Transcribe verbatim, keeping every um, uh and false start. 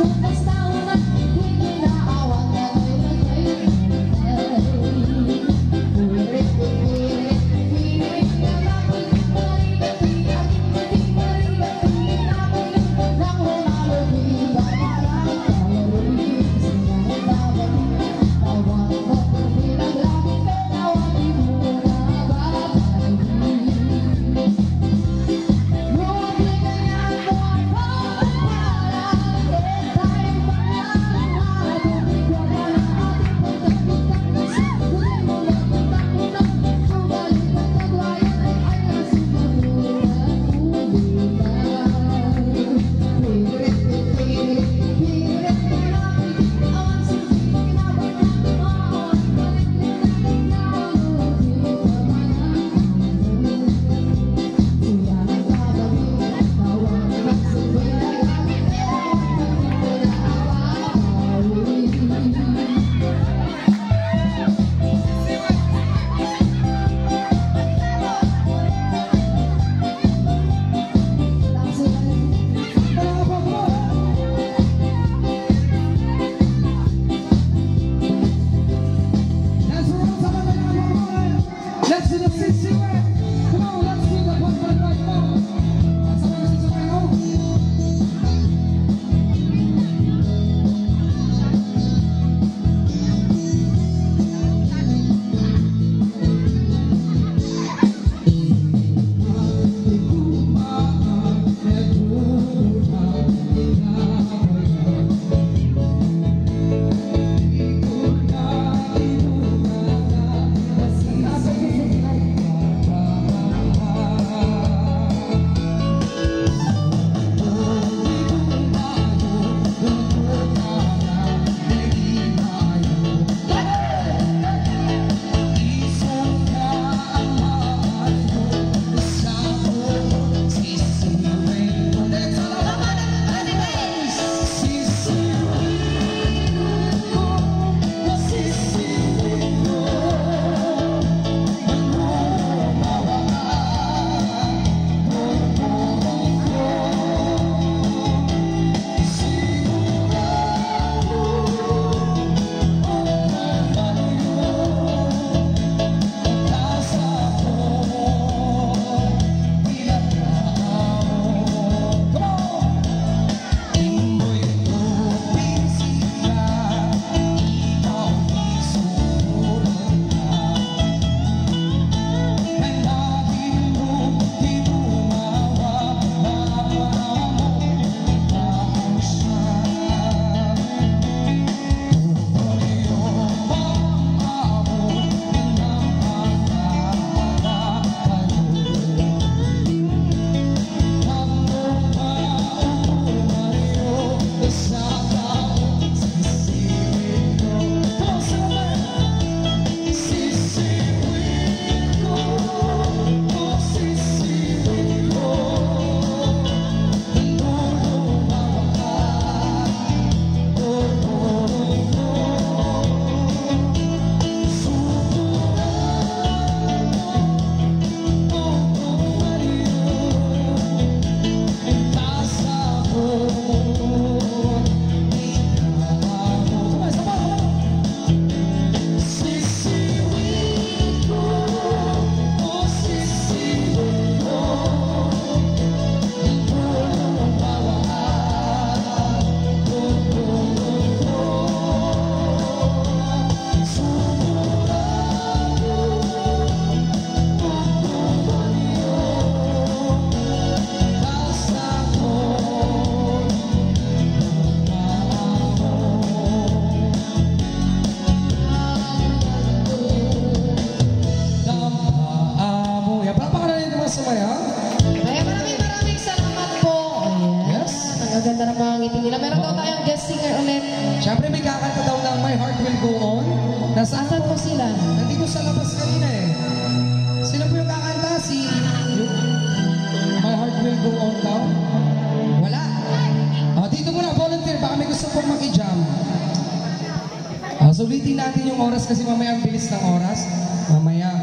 Siyempre may kakanta daw ng My Heart Will Go On. Nasaan po sila? Nandito sa labas kanina eh. Sino po yung kakanta? Si... My Heart Will Go On daw? Wala. Oh, dito muna, volunteer. Baka may gusto pong maki-jam. Oh, sulitin natin yung oras kasi mamaya ang bilis ng oras. Mamaya.